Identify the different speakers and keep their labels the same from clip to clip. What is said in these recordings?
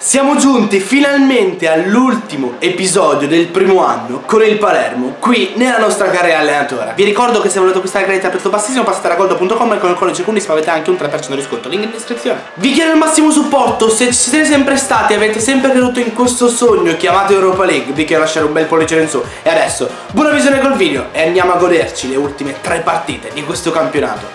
Speaker 1: Siamo giunti finalmente all'ultimo episodio del primo anno con il Palermo, qui nella nostra carriera allenatore. Vi ricordo che se volete acquistare crediti a prezzo bassissimo passate a gold.com e con il codice Cundis avete anche un 3% di sconto, link in descrizione. Vi chiedo il massimo supporto, se ci siete sempre stati, avete sempre creduto in questo sogno chiamato Europa League, vi chiedo lasciare un bel pollice in su. E adesso, buona visione col video e andiamo a goderci le ultime 3 partite di questo campionato.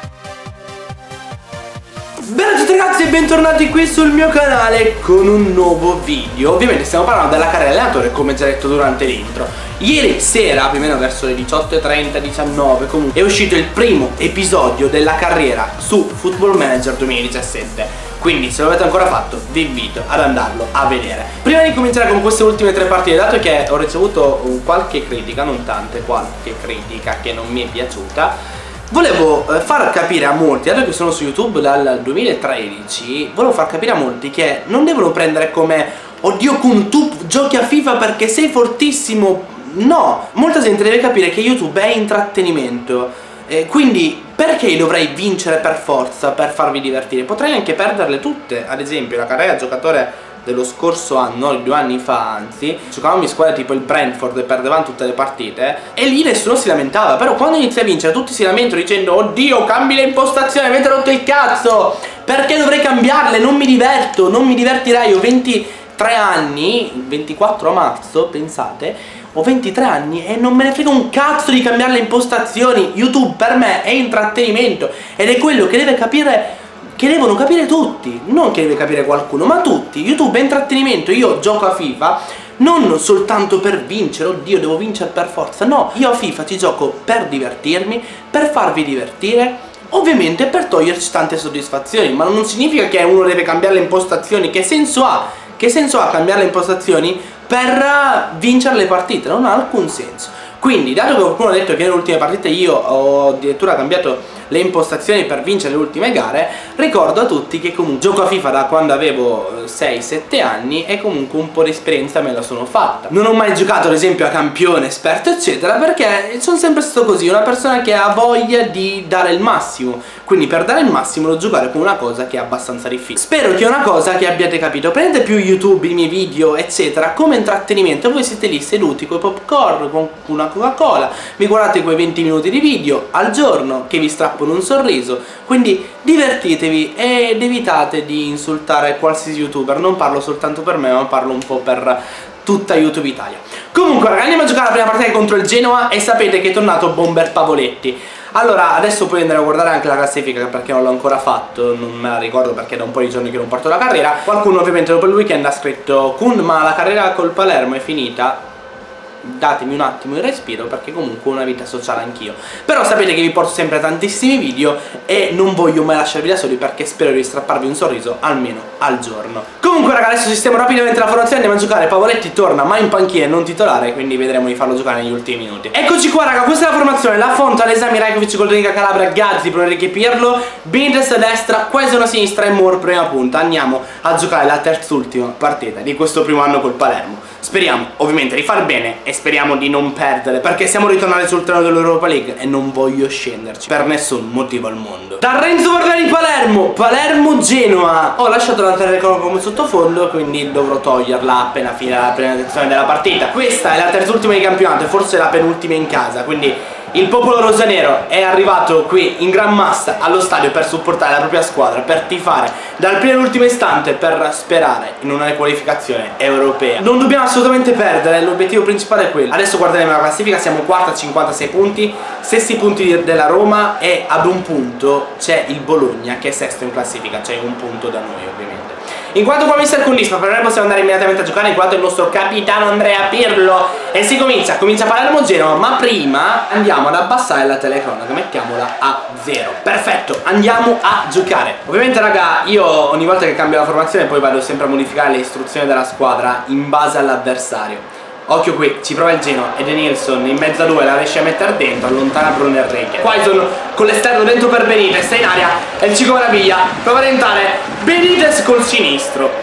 Speaker 1: Bene a tutti ragazzi e bentornati qui sul mio canale con un nuovo video. Ovviamente stiamo parlando della carriera allenatore, come già detto durante l'intro. Ieri sera, più o meno verso le 18:30, 19 comunque, è uscito il primo episodio della carriera su Football Manager 2017. Quindi se lo avete ancora fatto vi invito ad andarlo a vedere. Prima di cominciare con queste ultime 3 partite, dato che ho ricevuto qualche critica, non tante, qualche critica che non mi è piaciuta, volevo far capire a molti, dato che sono su YouTube dal 2013, volevo far capire a molti che non devono prendere come oddio con tu giochi a FIFA perché sei fortissimo. No, molta gente deve capire che YouTube è intrattenimento, quindi perché dovrei vincere per forza per farvi divertire? Potrei anche perderle tutte. Ad esempio la carriera giocatore dello scorso anno, 2 anni fa anzi, giocavamo in squadre tipo il Brentford e perdevamo tutte le partite e lì nessuno si lamentava. Però quando inizi a vincere tutti si lamentano dicendo oddio cambi le impostazioni, avete rotto il cazzo, perché dovrei cambiarle, non mi diverto, non mi divertirai. Ho 23 anni, 24 a marzo, pensate, ho 23 anni e non me ne frega un cazzo di cambiare le impostazioni. YouTube per me è intrattenimento ed è quello che deve capire, che devono capire tutti, non che deve capire qualcuno, ma tutti. YouTube è intrattenimento. Io gioco a FIFA non soltanto per vincere, oddio devo vincere per forza, no, io a FIFA ci gioco per divertirmi, per farvi divertire, ovviamente per toglierci tante soddisfazioni, ma non significa che uno deve cambiare le impostazioni. Che senso ha? Che senso ha cambiare le impostazioni per vincere le partite? Non ha alcun senso. Quindi, dato che qualcuno ha detto che nelle ultime partite io ho addirittura cambiato le impostazioni per vincere le ultime gare, ricordo a tutti che comunque gioco a FIFA da quando avevo 6-7 anni e comunque un po' di esperienza me la sono fatta. Non ho mai giocato ad esempio a campione, esperto eccetera, perché sono sempre stato così, una persona che ha voglia di dare il massimo. Quindi per dare il massimo devo giocare con una cosa che è abbastanza difficile. Spero che è una cosa che abbiate capito. Prendete più YouTube, i miei video eccetera come intrattenimento. Voi siete lì seduti con i popcorn, con una Coca-Cola, vi guardate quei 20 minuti di video al giorno che vi strappano un sorriso. Quindi divertitevi ed evitate di insultare qualsiasi youtuber. Non parlo soltanto per me, ma parlo un po' per tutta YouTube Italia. Comunque ragazzi, andiamo a giocare la prima partita contro il Genoa e sapete che è tornato Bomber Pavoletti. Allora, adesso poi andremo a guardare anche la classifica perché non l'ho ancora fatto, non me la ricordo perché da un po' di giorni che non parto la carriera. Qualcuno ovviamente dopo il weekend ha scritto Kun, ma la carriera col Palermo è finita. Datemi un attimo il respiro perché comunque ho una vita sociale anch'io. Però sapete che vi porto sempre tantissimi video e non voglio mai lasciarvi da soli perché spero di strapparvi un sorriso almeno al giorno. Comunque raga, adesso sistemo rapidamente la formazione, andiamo a giocare. Pavoletti torna ma in panchina e non titolare, quindi vedremo di farlo giocare negli ultimi minuti. Eccoci qua raga, questa è la formazione. La Fonta, Lesami, Rajkovic, Goldonica, Calabria, Gazzi, Bruno Enrique, Pirlo, Benitez a destra, Quaison a sinistra e Moore prima punta. Andiamo a giocare la terz'ultima partita di questo primo anno col Palermo. Speriamo ovviamente di far bene e speriamo di non perdere, perché siamo ritornati sul treno dell'Europa League e non voglio scenderci per nessun motivo al mondo. Da Renzo Barberi Palermo, Palermo-Genoa. Ho lasciato la telecamera come sottofondo, quindi dovrò toglierla appena fine la presentazione della partita. Questa è la terz'ultima di campionato e forse la penultima in casa, quindi il popolo rosanero è arrivato qui in gran massa allo stadio per supportare la propria squadra, per tifare dal primo all'ultimo istante, per sperare in una qualificazione europea. Non dobbiamo assolutamente perdere, l'obiettivo principale è quello. Adesso guarderemo la classifica, siamo quarta a 56 punti, stessi punti della Roma e ad un punto c'è il Bologna che è sesto in classifica, cioè un punto da noi ovviamente. In quanto qua mister Cundis, per noi possiamo andare immediatamente a giocare in quanto il nostro capitano Andrea Pirlo. E si comincia Palermo-Genoa, ma prima andiamo ad abbassare la telecronaca, mettiamola a 0. Perfetto, andiamo a giocare. Ovviamente raga, io ogni volta che cambio la formazione poi vado sempre a modificare le istruzioni della squadra in base all'avversario. Occhio qui, ci prova il Genoa ed Nilsson in mezzo a 2 la riesce a mettere dentro, allontana Bruno Enrique. Quaison con l'esterno dentro per Benitez, sta in aria e il Cico Maraviglia prova a tentare Benitez col sinistro.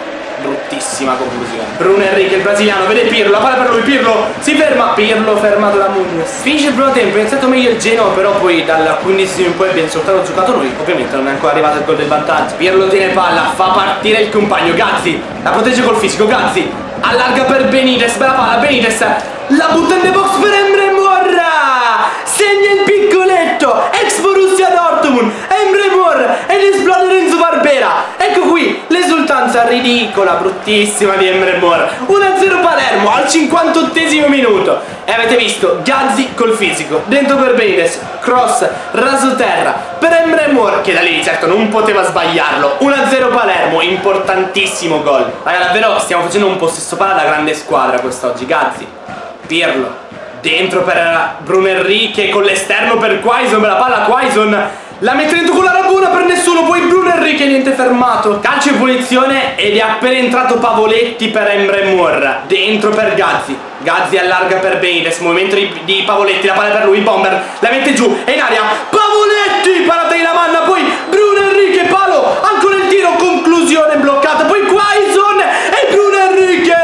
Speaker 1: bruttissima conclusione. Bruno Henrique, il brasiliano, vede Pirlo, la palla per lui, Pirlo si ferma, Pirlo fermato da Munoz. Finisce il primo tempo, è iniziato meglio il Genoa, però poi dal 15esimo in poi abbiamo soltanto giocato noi. Ovviamente non è ancora arrivato il gol del vantaggio. Pirlo tiene palla, fa partire il compagno, Gazzi la protegge col fisico, Gazzi allarga per Benitez, bella palla, Benitez la butta in the box per Emre Mor, segna il piccoletto, ex Borussia Dortmund, Emre Mor, ed esplode Renzo Barbera. Ecco qui l'esultanza ridicola, bruttissima di Emre Mor. 1-0 Palermo al 58esimo minuto. E avete visto Gazzi col fisico, dentro per Benitez, cross, raso terra per Emre Mor, che da lì certo non poteva sbagliarlo. 1-0 Palermo, importantissimo gol. Raga, davvero stiamo facendo un possesso palla da grande squadra quest'oggi. Gazzi, Pirlo, dentro per Bruno Henrique con l'esterno per Quaison, la palla Quaison la mette dentro con la rabona per nessuno, poi Bruno Henrique niente fermato. Calcio in punizione ed è appena entrato Pavoletti per Emre Mor, dentro per Gazzi. Gazzi allarga per Benitez, movimento di Pavoletti, la palla per lui, Bomber la mette giù, è in aria, Pavoletti, parata di Lamanna, poi Bruno Henrique, palo, ancora il tiro, conclusione bloccata, poi Quaison e Bruno Henrique,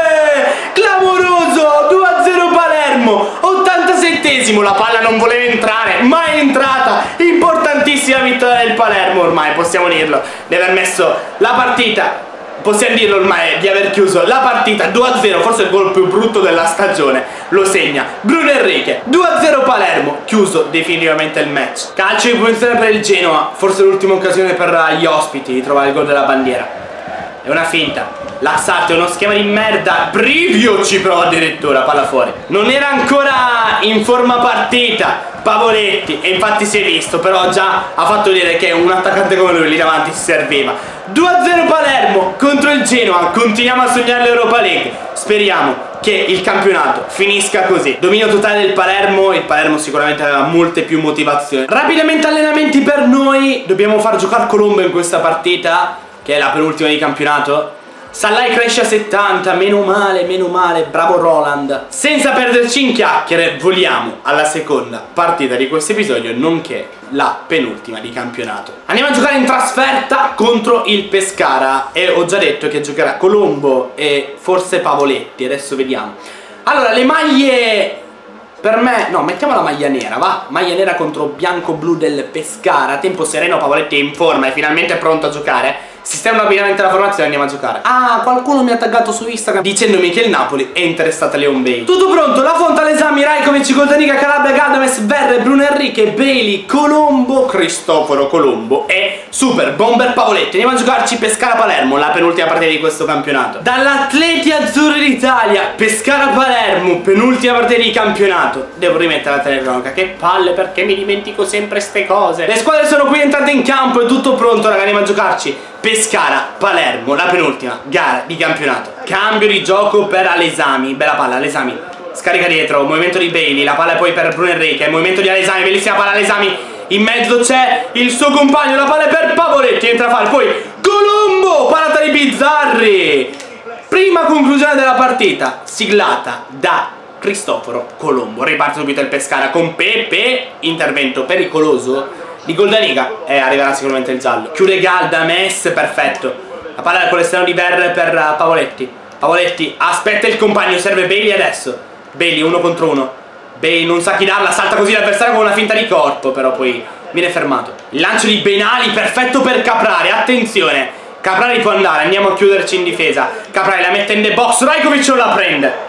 Speaker 1: clamoroso, 2-0 Palermo, 87esimo, la palla non voleva entrare, ma è entrata, importantissima vittoria del Palermo ormai, possiamo dirlo, di aver messo la partita, possiamo dirlo ormai, di aver chiuso la partita 2-0, forse il gol più brutto della stagione, lo segna Bruno Henrique. 2-0 Palermo, chiuso definitivamente il match. Calcio di punizione per il Genoa, forse l'ultima occasione per gli ospiti di trovare il gol della bandiera. È una finta, l'assalto è uno schema di merda, Brivio ci prova addirittura, palla fuori. Non era ancora in forma partita Pavoletti, e infatti si è visto, però già ha fatto vedere che un attaccante come lui lì davanti si serviva. 2-0 Palermo contro il Genoa, continuiamo a sognare l'Europa League, speriamo che il campionato finisca così. Dominio totale del Palermo, il Palermo sicuramente aveva molte più motivazioni. Rapidamente allenamenti per noi, dobbiamo far giocare Colombo in questa partita, che è la penultima di campionato. Sallai cresce a 70, meno male, bravo Roland. Senza perderci in chiacchiere, voliamo alla seconda partita di questo episodio, nonché la penultima di campionato. Andiamo a giocare in trasferta contro il Pescara e ho già detto che giocherà Colombo e forse Pavoletti, adesso vediamo. Allora, le maglie per me, no, mettiamo la maglia nera, va? Maglia nera contro bianco-blu del Pescara. Tempo sereno, Pavoletti è in forma e finalmente è pronto a giocare. Sistema rapidamente la formazione e andiamo a giocare. Ah, qualcuno mi ha taggato su Instagram dicendomi che il Napoli è interessato a Leon Bailey. Tutto pronto, La Fonta, Lesami, Rajkovic, Goldanica, Calabria, Gadames, Verre, Bruno Henrique, Bailey, Colombo, Cristoforo Colombo e Super Bomber Pavoletti. Andiamo a giocarci Pescara-Palermo, la penultima partita di questo campionato. Dall'Atleti Azzurri d'Italia, Pescara-Palermo, penultima partita di campionato. Devo rimettere la telecronaca, che palle, perché mi dimentico sempre ste cose. Le squadre sono qui entrate in campo, è tutto pronto, raga, andiamo a giocarci Pescara-Palermo, la penultima gara di campionato. Cambio di gioco per Alesami, bella palla, Alesami scarica dietro, movimento di Bailey, la palla poi per Bruno Henrique, movimento di Alesami, bellissima palla Alesami, in mezzo c'è il suo compagno, la palla è per Pavoletti, entra a fare, poi Colombo, parata di Bizzarri. Prima conclusione della partita, siglata da Cristoforo Colombo. Riparte subito il Pescara con Pepe, intervento pericoloso di Goldanica e arriverà sicuramente il giallo. Chiude Galdames, perfetto. La palla con l'esterno di Verre per Pavoletti. Pavoletti aspetta il compagno, serve Bailey adesso. Bailey 1 contro 1. Bailey non sa chi darla, salta così l'avversario con una finta di corpo, però poi viene fermato. Il lancio di Benali, perfetto per Caprari, attenzione. Caprari può andare, andiamo a chiuderci in difesa. Caprari la mette in the box, Rajkovic non la prende.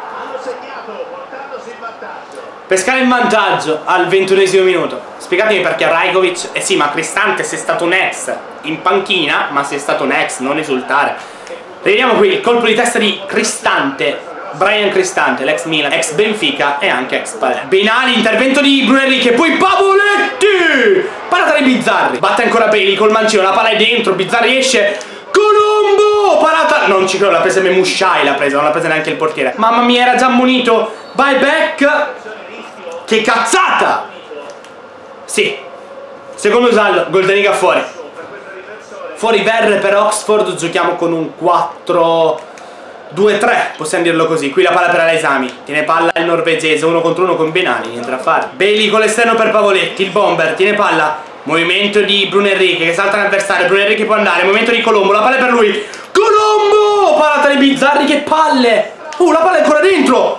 Speaker 1: Pescara in vantaggio al 21esimo minuto. Spiegatemi perché Rajkovic, eh sì, ma Cristante se è stato un ex in panchina, ma se è stato un ex, non esultare. Vediamo qui il colpo di testa di Cristante, Brian Cristante, l'ex Milan, ex Benfica e anche ex Palermo. Benali, intervento di Bruno Henrique, poi Pavoletti, parata di Bizzarri, batte ancora Bailey col mancino, la palla è dentro, Bizzarri esce, Colombo, parata, non ci credo, l'ha presa Memushai, l'ha presa, non l'ha presa neanche il portiere. Mamma mia, era già ammonito, vai back. Che cazzata! Sì, secondo giallo, Goldanica fuori. Fuori Verre per Oxford, giochiamo con un 4-2-3, possiamo dirlo così. Qui la palla per Alesami, tiene palla il norvegese, 1 contro 1 con Benali, niente da fare. Bailey con l'esterno per Pavoletti, il bomber, tiene palla. Movimento di Bruno Henrique che salta l'avversario, Bruno Henrique può andare, movimento di Colombo, la palla è per lui. Colombo! Parata di Bizzarri, che palle! La palla è ancora dentro!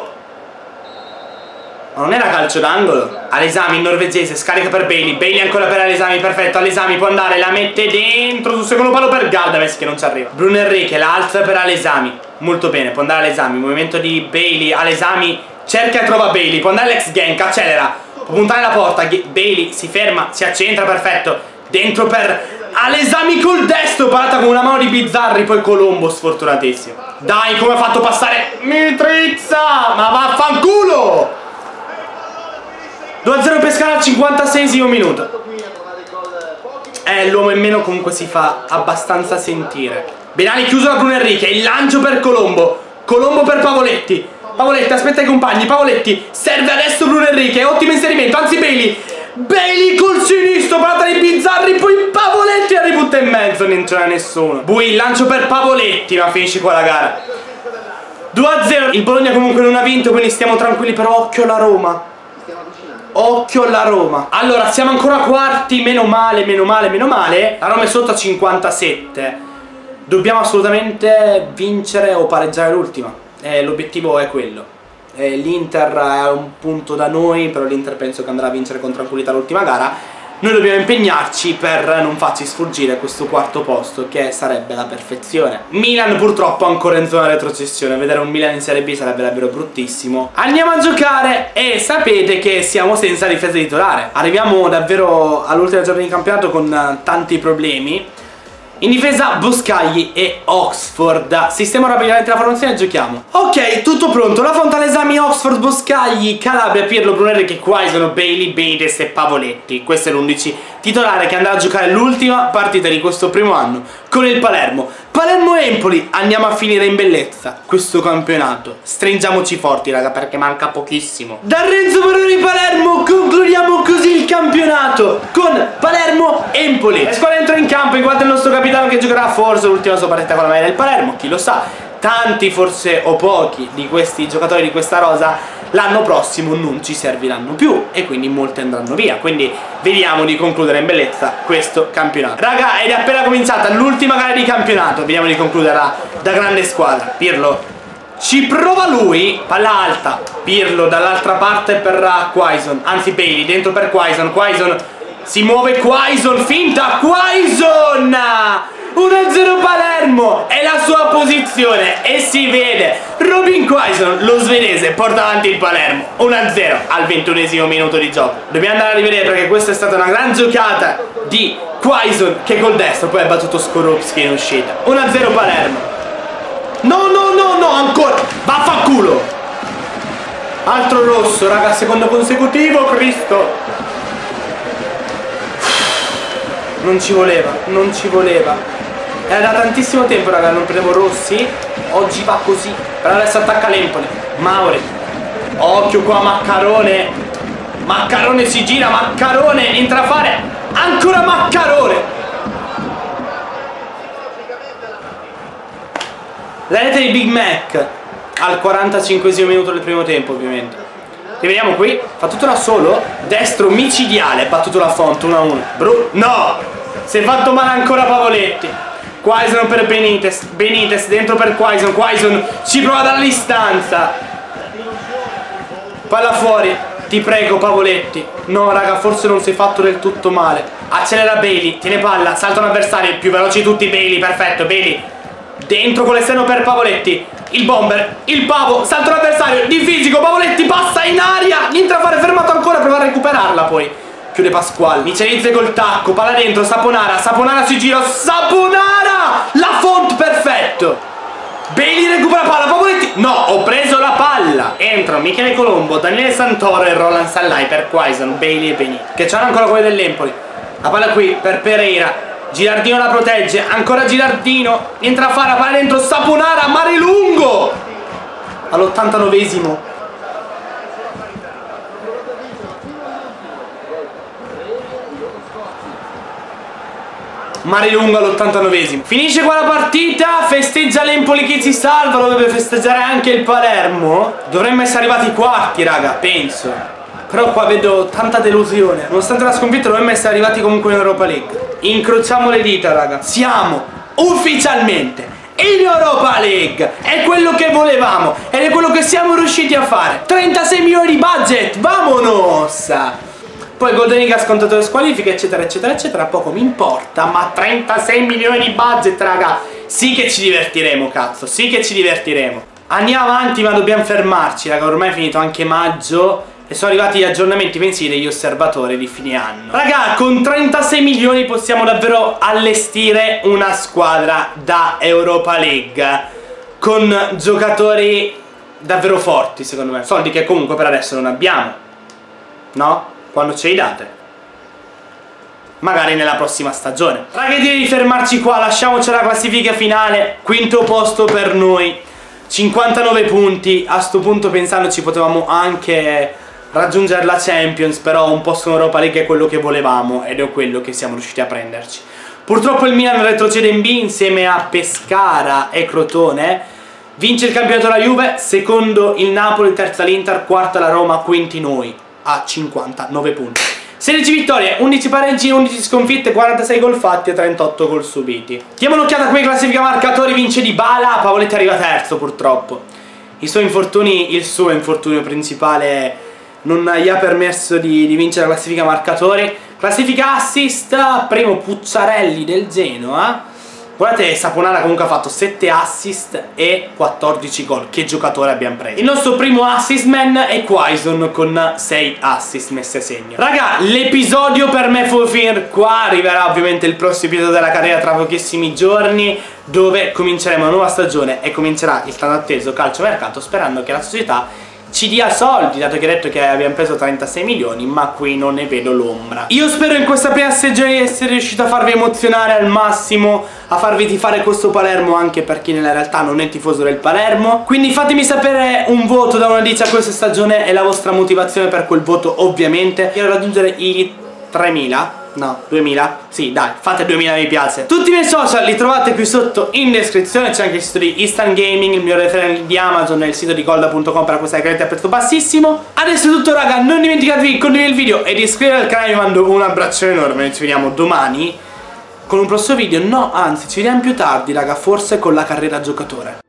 Speaker 1: Ma non era calcio d'angolo? Alesami, il norvegese, scarica per Bailey. Bailey ancora per Alesami, perfetto. Alesami può andare, la mette dentro. Sul secondo palo per Galdames che non ci arriva. Bruno Henrique, l'altra per Alesami. Molto bene, può andare Alesami. Movimento di Bailey, Alesami cerca e trova Bailey. Può andare l'ex Genk, accelera. Può puntare la porta. Bailey si ferma, si accentra, perfetto. Dentro per Alesami col destro. Parata con una mano di Bizzarri. Poi Colombo, sfortunatissimo. Dai, come ha fatto passare Mitrizza. Ma vaffanculo. 2-0 Pescara al 56esimo minuto. L'uomo in meno comunque si fa abbastanza sentire. Benali chiuso da Bruno Henrique. Il lancio per Colombo. Colombo per Pavoletti. Pavoletti aspetta i compagni. Pavoletti serve adesso Bruno Henrique. Ottimo inserimento. Anzi Bailey. Bailey col sinistro. Parata di Bizzarri. Poi Pavoletti la ributta in mezzo. Non c'era nessuno. Bui il lancio per Pavoletti. Ma finisce qua la gara. 2-0. Il Bologna comunque non ha vinto, quindi stiamo tranquilli. Però occhio alla Roma. Occhio alla Roma. Allora siamo ancora quarti. Meno male, meno male, meno male. La Roma è sotto a 57. Dobbiamo assolutamente vincere o pareggiare l'ultima. L'obiettivo è quello. L'Inter è un punto da noi, però l'Inter penso che andrà a vincere con tranquillità l'ultima gara. Noi dobbiamo impegnarci per non farci sfuggire questo quarto posto, che sarebbe la perfezione. Milan purtroppo ancora in zona retrocessione. Vedere un Milan in Serie B sarebbe davvero bruttissimo. Andiamo a giocare e sapete che siamo senza difesa titolare. Arriviamo davvero all'ultima giornata di campionato con tanti problemi. In difesa Boscagli e Oxford. Sistemo rapidamente la formazione e giochiamo. Ok, tutto pronto. La fonte all'esame Oxford, Boscagli, Calabria, Pirlo, Brunelli, che qua sono Bailey, Benitez e Pavoletti. Questo è l'11 titolare che andrà a giocare l'ultima partita di questo primo anno con il Palermo. Palermo-Empoli, andiamo a finire in bellezza questo campionato. Stringiamoci forti raga, perché manca pochissimo. Da Renzo Baroni Palermo concludiamo così il campionato con Palermo-Empoli. Le squadre entrano in campo in quanto il nostro capitano che giocherà forse l'ultima sua partita con la maglia del Palermo, chi lo sa. Tanti forse o pochi di questi giocatori di questa rosa l'anno prossimo non ci serviranno più e quindi molti andranno via, quindi vediamo di concludere in bellezza questo campionato. Raga, ed è appena cominciata l'ultima gara di campionato, vediamo di concluderla da grande squadra. Pirlo ci prova lui, palla alta, Pirlo dall'altra parte per Quaison, anzi Bailey dentro per Quaison, Quaison si muove, Quaison finta, Quaison 1-0 Palermo, è la sua posizione e si vede. Robin Quaison, lo svedese, porta avanti il Palermo 1-0 al 21esimo minuto di gioco. Dobbiamo andare a rivedere perché questa è stata una gran giocata di Quaison che col destro poi ha battuto Skorupski in uscita. 1-0 Palermo. No, no, no, no, ancora, vaffanculo. Altro rosso, raga, secondo consecutivo, Cristo. Non ci voleva, non ci voleva. Era da tantissimo tempo raga, non prendevo rossi. Oggi va così. Però adesso attacca l'Empoli. Mauri. Occhio qua Maccarone. Maccarone si gira, Maccarone entra a fare. Ancora Maccarone. La rete di Big Mac al 45esimo minuto del primo tempo ovviamente. Rivediamo qui, fa tutto da solo. Destro micidiale, battuto la Font 1-1. No! Si è fatto male ancora Pavoletti. Quaison per Benitez. Benitez dentro per Quaison. Quaison ci prova dalla distanza. Palla fuori. Ti prego Pavoletti. No raga, forse non si è fatto del tutto male. Accelera Bailey, tiene palla, salta un avversario. Più veloci tutti Bailey, perfetto Bailey. Dentro con l'esterno per Pavoletti. Il bomber, il pavo, salta un avversario di fisico, Pavoletti passa in aria. Niente a fare, fermato ancora, prova a recuperarla poi. Chiude Pasquale, Michelizze col tacco, palla dentro, Saponara, Saponara si gira, Saponara! La Font, perfetto! Bailey recupera palla, Pavoletti, no, ho preso la palla! Entrano Michele Colombo, Daniele Santoro e Roland Sallai per Quaison, Bailey e Benitez, che c'hanno ancora quelli dell'Empoli. La palla qui per Pereira, Girardino la protegge, ancora Girardino, entra a fare la palla dentro, Saponara, Marilungo! All'89esimo. Marilungo all'89esimo. Finisce qua la partita, festeggia l'Empoli che si salva, lo deve festeggiare anche il Palermo. Dovremmo essere arrivati quarti, raga, penso. Però qua vedo tanta delusione. Nonostante la sconfitta dovremmo essere arrivati comunque in Europa League. Incrociamo le dita, raga. Siamo ufficialmente in Europa League. È quello che volevamo ed è quello che siamo riusciti a fare. 36 milioni di budget, vamonos! Poi Golden League ha scontato le squalifiche, eccetera eccetera eccetera, poco mi importa, ma 36 milioni di budget, raga. Sì che ci divertiremo, cazzo, sì che ci divertiremo. Andiamo avanti, ma dobbiamo fermarci, raga, ormai è finito anche maggio e sono arrivati gli aggiornamenti mensili degli osservatori di fine anno. Raga, con 36 milioni possiamo davvero allestire una squadra da Europa League con giocatori davvero forti, secondo me. Soldi che comunque per adesso non abbiamo, no? Quando ce li date? Magari nella prossima stagione. Raga, direi di fermarci qua, lasciamoci la classifica finale. Quinto posto per noi, 59 punti. A sto punto, pensandoci, potevamo anche raggiungere la Champions, però un posto in Europa League è quello che volevamo ed è quello che siamo riusciti a prenderci. Purtroppo il Milan retrocede in B insieme a Pescara e Crotone. Vince il campionato la Juve, secondo il Napoli, terza l'Inter, quarta la Roma, quinti noi a 59 punti. 16 vittorie, 11 pareggi, 11 sconfitte, 46 gol fatti e 38 gol subiti. Diamo un'occhiata come classifica marcatori. Vince Dybala, Pavoletti arriva terzo purtroppo. Il suo infortunio principale non gli ha permesso di vincere la classifica marcatori. Classifica assist, primo Pucciarelli del Genoa. Guardate, Saponara comunque ha fatto 7 assist e 14 gol. Che giocatore abbiamo preso. Il nostro primo assist man è Quaison con 6 assist messe a segno. Raga, l'episodio per me può finire qua. Arriverà ovviamente il prossimo episodio della carriera tra pochissimi giorni, dove cominceremo una nuova stagione e comincerà il tanto atteso calciomercato, sperando che la società ci dia soldi, dato che ha detto che abbiamo preso 36 milioni, ma qui non ne vedo l'ombra. Io spero in questa prima stagione di essere riuscito a farvi emozionare al massimo, a farvi tifare questo Palermo, anche per chi nella realtà non è tifoso del Palermo. Quindi fatemi sapere un voto da 1 a 10 a questa stagione e la vostra motivazione per quel voto, ovviamente. Io raggiungere i 3000. No, 2000? Sì, dai, fate 2000 mi piace. Tutti i miei social li trovate qui sotto in descrizione. C'è anche il sito di Instant Gaming, il mio referente di Amazon e il sito di golda.com per acquistare crediti a prezzo bassissimo. Adesso è tutto, raga, non dimenticatevi di condividere il video e di iscrivervi al canale. Vi mando un abbraccio enorme. Ci vediamo domani con un prossimo video. No, anzi, ci vediamo più tardi, raga, forse con la carriera giocatore.